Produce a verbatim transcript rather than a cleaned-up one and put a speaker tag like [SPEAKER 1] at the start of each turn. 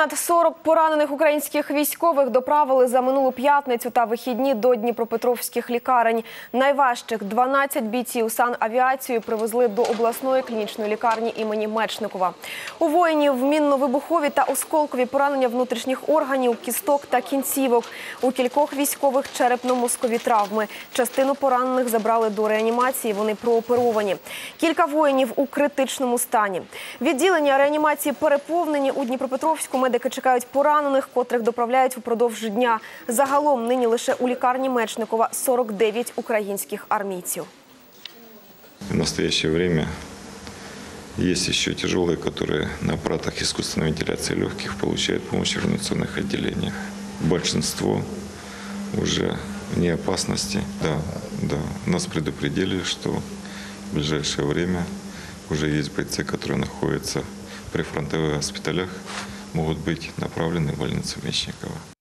[SPEAKER 1] Понад сорок поранених українських військових доправили за минулу п'ятницю та вихідні до дніпропетровських лікарень. Найважчих дванадцять бійців санавіації привезли до обласної клінічної лікарні імені Мечникова. У воїнів мінно-вибухові та осколкові поранення внутрішніх органів, кісток та кінцівок. У кількох військових черепно-мозкові травми. Частину поранених забрали до реанімації, вони прооперовані. Кілька воїнів у критичному стані. Відділення реанімації переповнені. У Дніпропетровську медики чекають поранених, котрих доправляють упродовж дня. Загалом нині лише у лікарні Мечникова сорок дев'ять українських армійців.
[SPEAKER 2] В настоящее время есть еще тяжелые, которые на аппаратах искусственной вентиляции легких получают помощь в реанимационных отделениях. Большинство уже вне опасности. Да, да. Нас предупредили, что в ближайшее время уже есть бойцы, которые находятся при фронтовых госпиталях, могут быть направлены в больницу Мечникова.